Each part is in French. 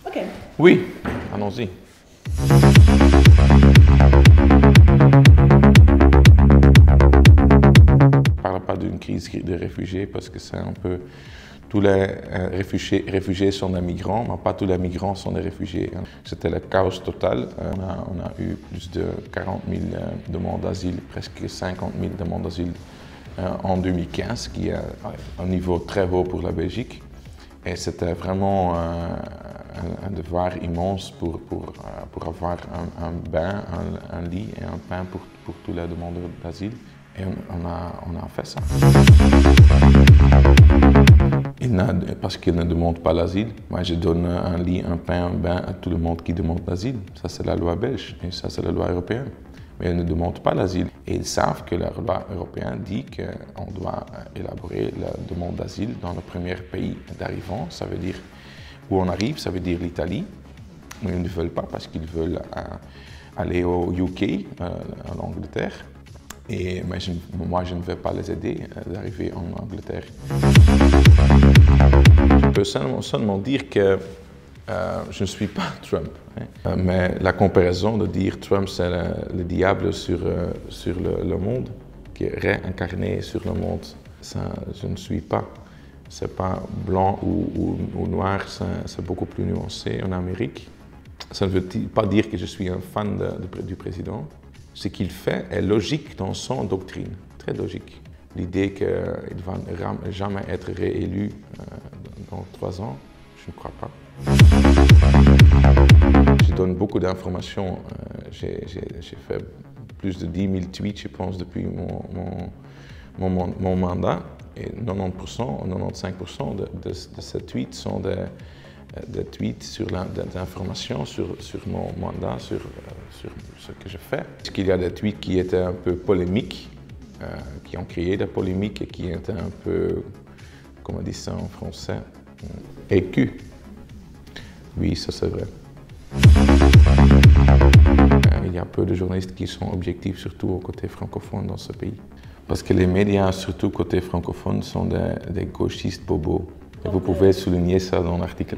Ok. Oui, allons-y. Je ne parle pas d'une crise de réfugiés parce que c'est un peu... Tous les réfugiés sont des migrants, mais pas tous les migrants sont des réfugiés. C'était le chaos total. On a eu plus de 40 000 demandes d'asile, presque 50 000 demandes d'asile en 2015, qui est un niveau très haut pour la Belgique. Et c'était vraiment un devoir immense pour avoir un bain, un lit et un pain pour tous les demandeurs d'asile. Et on a fait ça. Parce qu'ils ne demandent pas l'asile, moi je donne un lit, un pain, un bain à tout le monde qui demande l'asile. Ça c'est la loi belge et ça c'est la loi européenne. Mais ils ne demandent pas l'asile. Et ils savent que la loi européenne dit qu'on doit élaborer la demande d'asile dans le premier pays d'arrivant. Ça veut dire où on arrive, ça veut dire l'Italie. Mais ils ne veulent pas parce qu'ils veulent aller au UK, en Angleterre. Et moi, je ne vais pas les aider d'arriver en Angleterre. Je peux seulement dire que je ne suis pas Trump. Hein. Mais la comparaison de dire Trump c'est le diable sur le monde, qui est réincarné sur le monde, ça, je ne suis pas. C'est pas blanc ou noir, c'est beaucoup plus nuancé en Amérique. Ça ne veut pas dire que je suis un fan du président. Ce qu'il fait est logique dans son doctrine, très logique. L'idée qu'il ne va jamais être réélu dans 3 ans, je ne crois pas. Je donne beaucoup d'informations. J'ai fait plus de 10 000 tweets, je pense, depuis mon mandat. Et 90% ou 95% de ces tweets sont des tweets sur d'informations sur mon mandat, sur ce que je fais. Parce qu'il y a des tweets qui étaient un peu polémiques, qui ont créé des polémiques et qui étaient un peu, comment on dit ça en français, écus. Oui, ça c'est vrai. Il y a peu de journalistes qui sont objectifs, surtout au côté francophone dans ce pays. Parce que les médias, surtout côté francophone, sont des gauchistes bobos. Et vous pouvez souligner ça dans l'article.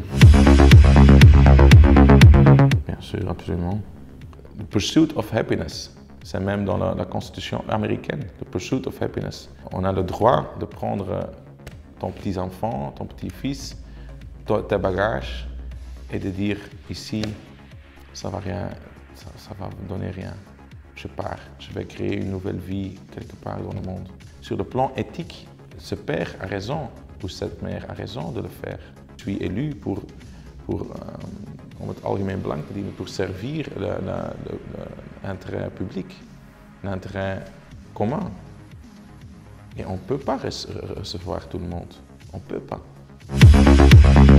Bien sûr, absolument. The pursuit of happiness, c'est même dans la Constitution américaine. The pursuit of happiness. On a le droit de prendre ton petit-enfant, ton petit-fils, tes bagages et de dire ici, ça va rien, ça va me donner rien. Je pars, je vais créer une nouvelle vie quelque part dans le monde. Sur le plan éthique, ce père a raison. Ou cette mère a raison de le faire. Je suis élu pour om het algemeen belang te dienen, pour servir l'intérêt public, l'intérêt commun. Et on ne peut pas recevoir tout le monde. On ne peut pas.